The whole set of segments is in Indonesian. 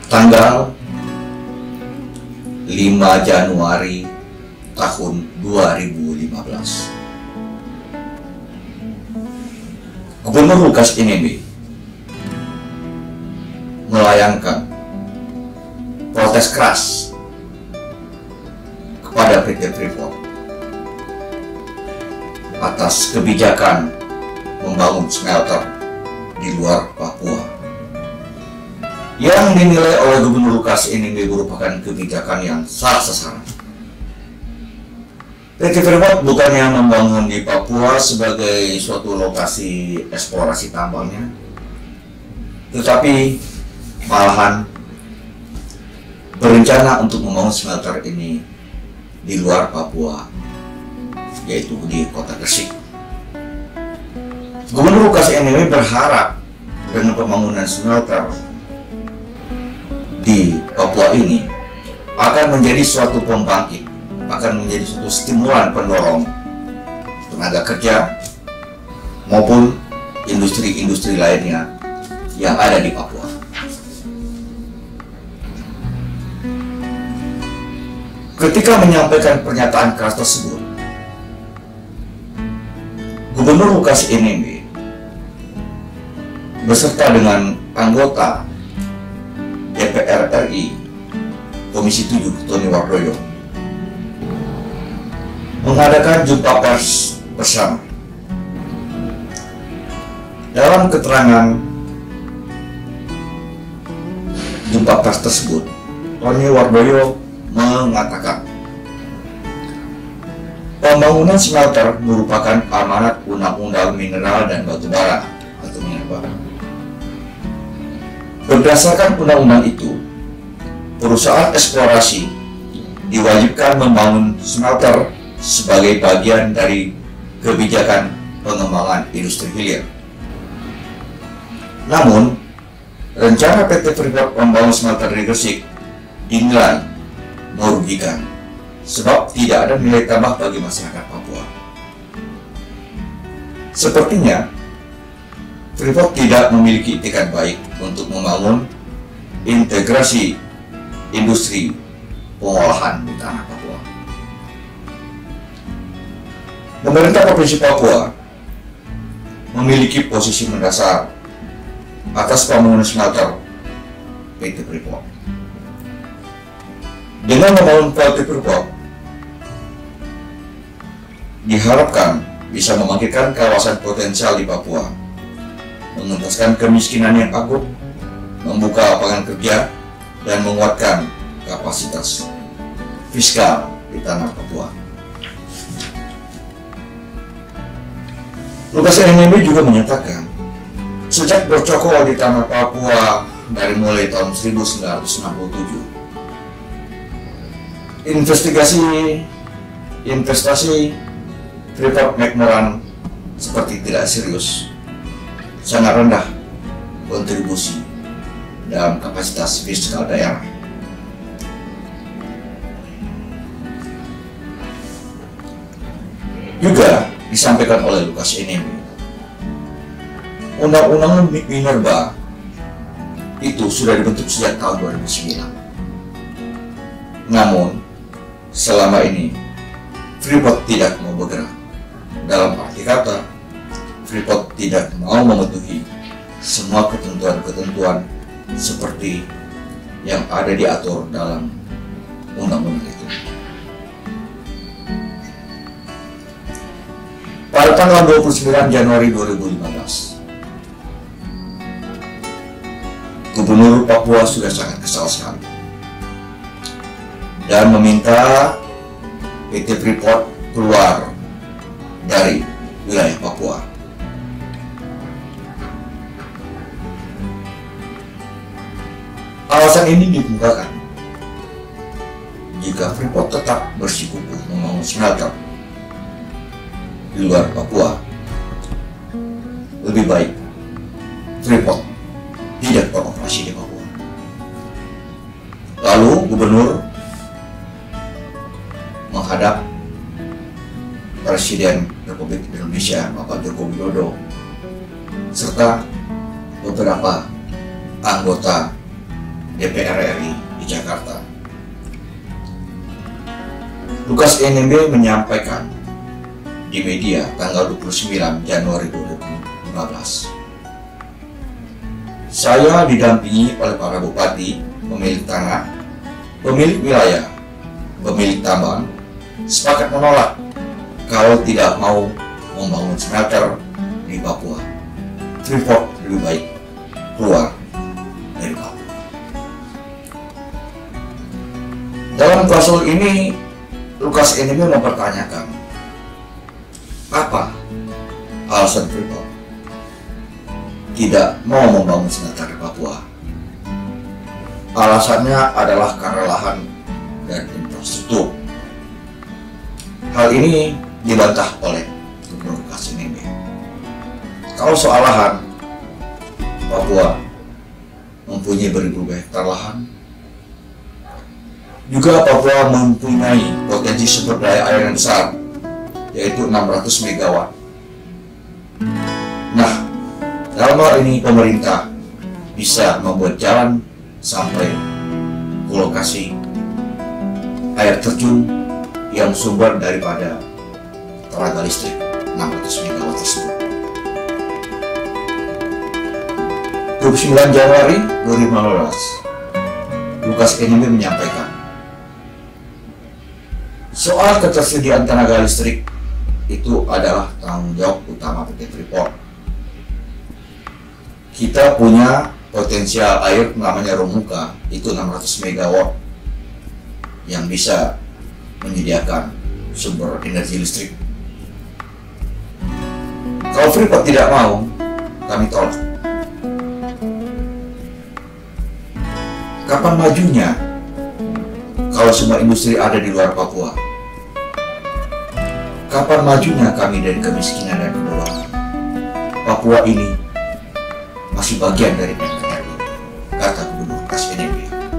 tanggal 5 Januari tahun 2015. Gubernur Lukas NMB melayangkan protes keras kepada PT Freeport atas kebijakan membangun smelter di luar Papua yang dinilai oleh Gubernur Lukas NMB merupakan kebijakan yang salah sasaran. PT Freeport bukannya membangun di Papua sebagai suatu lokasi eksplorasi tambangnya, tetapi malahan berencana untuk membangun smelter ini di luar Papua, yaitu di kota Gresik. Gubernur Lukas NMB berharap dengan pembangunan smelter di Papua ini akan menjadi suatu pembangkit, akan menjadi suatu stimulan pendorong tenaga kerja maupun industri-industri lainnya yang ada di Papua. Ketika menyampaikan pernyataan keras tersebut, Gubernur Lukas NMB beserta dengan anggota DPR RI Komisi 7 Tony Wardoyo mengadakan jumpa pers bersama. Dalam keterangan jumpa pers tersebut, Tony Wardoyo mengatakan pembangunan smelter merupakan amanat Undang-Undang Mineral dan Batubara atau Minerbara. Berdasarkan undang-undang itu, perusahaan eksplorasi diwajibkan membangun smelter sebagai bagian dari kebijakan pengembangan industri hilir. Namun, rencana PT Freeport membangun smelter di Gresik dinilai merugikan sebab tidak ada nilai tambah bagi masyarakat Papua. Sepertinya, Freeport tidak memiliki itikat baik untuk membangun integrasi industri pengolahan di tanah Papua. Pemerintah Provinsi Papua memiliki posisi mendasar atas pembangunan smelter PT Freeport. Dengan membangun PT Freeport, diharapkan bisa membangkitkan kawasan potensial di Papua, mengentaskan kemiskinan yang akut, membuka lapangan kerja, dan menguatkan kapasitas fiskal di tanah Papua. Lukas NMB juga menyatakan, sejak bercokol di tanah Papua dari mulai tahun 1967, investasi Freeport McMoran seperti tidak serius, sangat rendah kontribusi dalam kapasitas fiskal daerah. Juga disampaikan oleh Lukas NMB, Undang-Undang Minerba itu sudah dibentuk sejak tahun 2009. Namun, selama ini Freeport tidak mau bergerak. Dalam arti kata, Freeport tidak mau mematuhi semua ketentuan-ketentuan seperti yang ada diatur dalam undang-undang itu. Pada tanggal 29 Januari 2015, Gubernur Papua sudah sangat kesal sekali dan meminta PT Freeport keluar dari wilayah Papua. Alasan ini dikemukakan jika Freeport tetap bersikukuh membangun smelter di luar Papua, lebih baik Freeport tidak beroperasi di Papua. Lalu Gubernur menghadap Presiden Republik Indonesia Bapak Joko Widodo serta beberapa anggota DPR RI di Jakarta. Lukas NMB menyampaikan di media tanggal 29 Januari 2015. Saya didampingi oleh para bupati, pemilik tanah, pemilik wilayah, pemilik tambang, sepakat menolak kalau tidak mau membangun smelter di Papua. Freeport lebih baik keluar dari Papua. Dalam klausul ini, Lukas NMB mempertanyakan apa alasan Freeport tidak mau membangun smelter di Papua. Alasannya adalah karena lahan dan infrastruktur. Hal ini dibantah oleh Gubernur Lukas NMB. Kalau soal lahan, Papua mempunyai beribu hektar lahan. Juga Papua mempunyai potensi sumber daya air yang besar, yaitu 600 megawatt. Nah, dalam hal ini pemerintah bisa membuat jalan sampai ke lokasi air terjun yang sumber daripada tenaga listrik 600 megawatt tersebut. 29 Januari 2015, Lukas NMB menyampaikan, soal ketersediaan tenaga listrik itu adalah tanggung jawab utama PT Freeport. Kita punya potensial air namanya Romuka, itu 600 megawatt yang bisa menyediakan sumber energi listrik. Kalau Freeport tidak mau, kami tolak. Kapan majunya kalau semua industri ada di luar Papua? Kapan majunya kami dari kemiskinan dan kebawaan? Papua ini masih bagian dari NKRI, kata Gubernur Lukas NMB.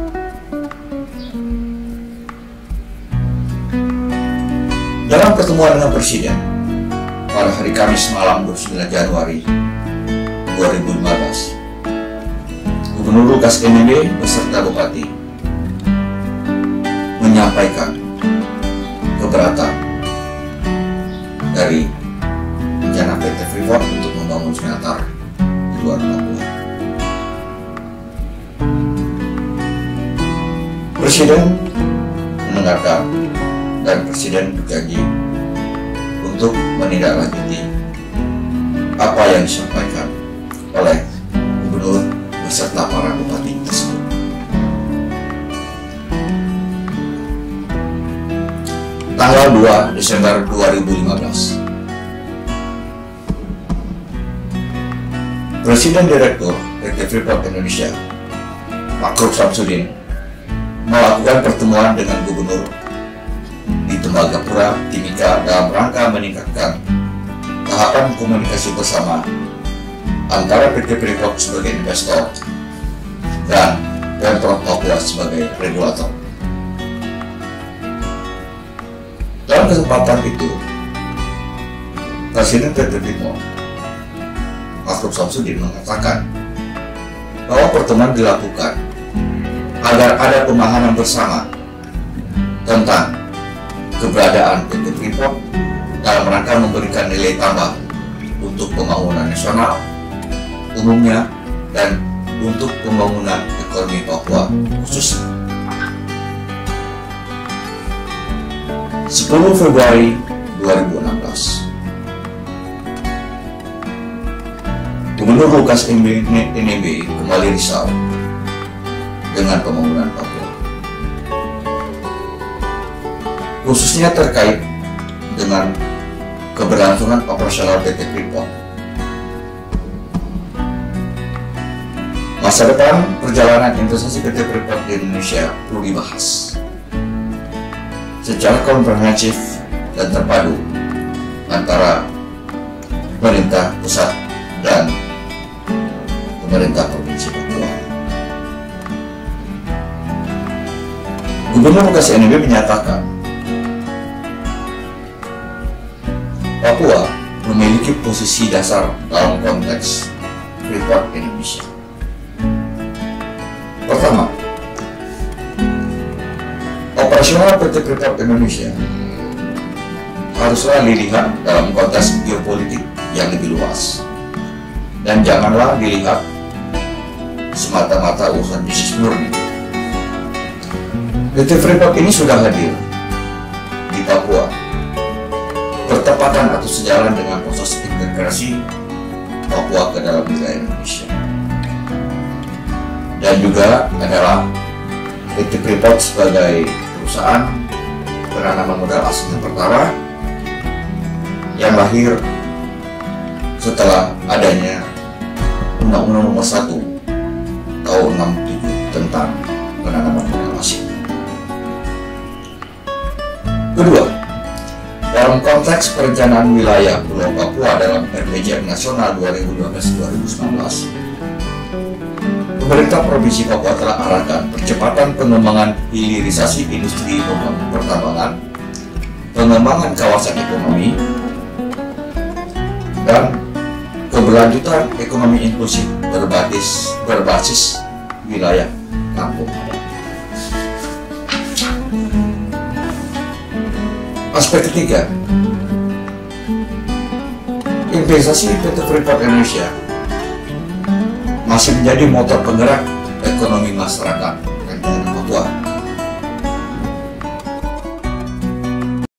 Dalam pertemuan dengan Presiden pada hari Kamis malam 29 Januari 2015, Gubernur Lukas NMB beserta Bupati menyampaikan keberatan dari rencana PT Freeport untuk membangun smelter di luar Papua. Presiden mendengarkan dan Presiden berjanji untuk menindaklanjuti apa yang disampaikan oleh Gubernur beserta para bupati tersebut. Tanggal 2 Desember 2015, Presiden Direktur PT Freeport Indonesia, Makrup Samsudin, melakukan pertemuan dengan Gubernur di Tembagapura, Timika dalam rangka meningkatkan tahapan komunikasi bersama antara PT Freeport sebagai investor dan Pemprov Papua sebagai regulator. Dalam kesempatan itu, Presiden PT Freeport, Makrup Samsudin, mengatakan bahwa pertemuan dilakukan agar ada pemahaman bersama tentang keberadaan PT Freeport dalam rangka memberikan nilai tambah untuk pembangunan nasional umumnya dan untuk pembangunan ekonomi Papua khususnya. 10 Februari 2016, Gubernur Lukas NMB kembali risau dengan pembangunan Papua, khususnya terkait dengan keberlangsungan operasional PT Freeport. Masa depan perjalanan investasi PT Freeport di Indonesia perlu dibahas secara komprehensif dan terpadu antara pemerintah pusat dan pemerintah Provinsi Papua. Gubernur Lukas NMB menyatakan Papua memiliki posisi dasar dalam konteks Freeport Indonesia. Pertama, Operasional PT Freeport Indonesia haruslah dilihat dalam konteks geopolitik yang lebih luas, dan janganlah dilihat semata-mata urusan bisnis murni. PT Freeport ini sudah hadir di Papua, bertepatan atau sejalan dengan proses integrasi Papua ke dalam wilayah Indonesia, dan juga adalah PT Freeport sebagai perusahaan penanaman modal asing yang pertama yang lahir setelah adanya Undang-Undang Nomor 1 Tahun 67 tentang penanaman modal asing. Kedua, dalam konteks perencanaan wilayah Pulau Papua dalam RPJM Nasional 2012-2019, pemerintah Provinsi Papua telah arahkan percepatan pengembangan hilirisasi industri pertambangan, pengembangan kawasan ekonomi, dan keberlanjutan ekonomi inklusif berbasis wilayah kampung. Aspek ketiga, investasi PT Freeport Indonesia masih menjadi motor penggerak ekonomi masyarakat